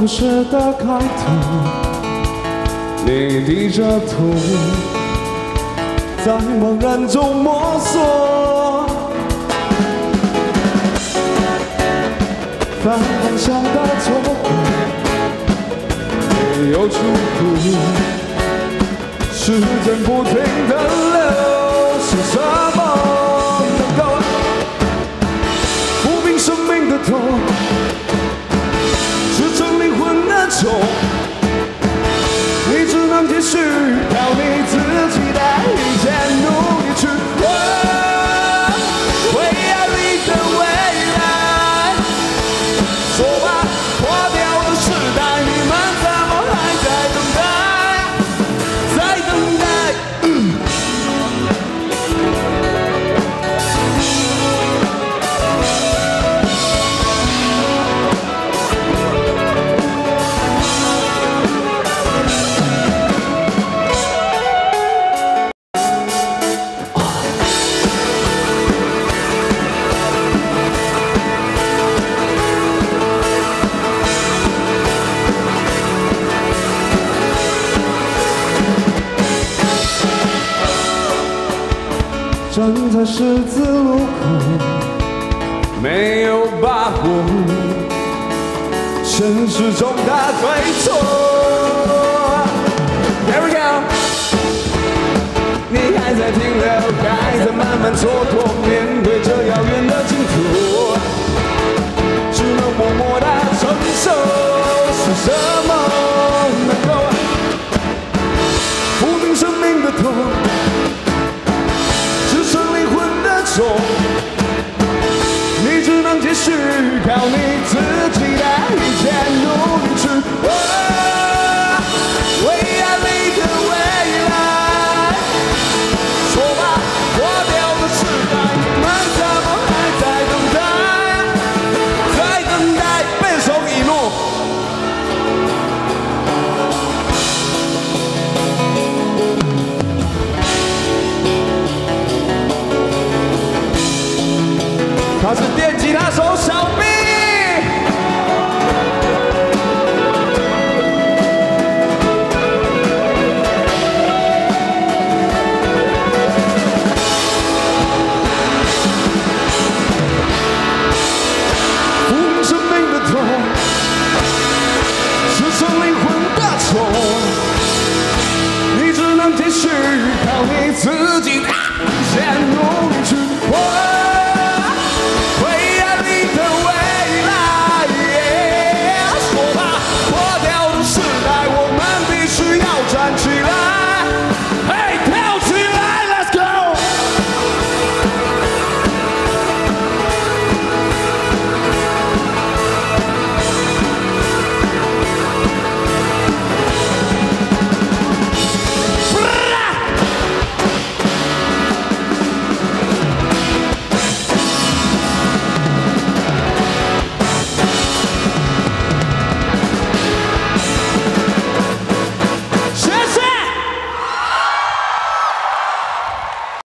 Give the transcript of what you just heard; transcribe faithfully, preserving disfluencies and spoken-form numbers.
故事的开头，你低着头，在茫然中摸索，反方向的错过，没有出口，时间不停地流，是什么能够抚平生命的痛？ 你只能继续靠你自己的一切努力去活，为爱你的未来。说吧，破掉的时代，你们怎么还在等待？在等待。嗯 站在十字路口，没有把握现实中的对错。Here we go， 你还在停留，还在慢慢蹉跎，面对这遥远的尽头，只能默默的承受。是什么能够抚平生命的痛？ 你只能继续靠你自己的一切努力去活，为爱你的未来。说吧，破掉的时代，你们怎么还在等待？在等待备受遗落。 他是电吉他手小 B， 抚平生命的痛，支撑灵魂的愁，你只能继续靠你自己的。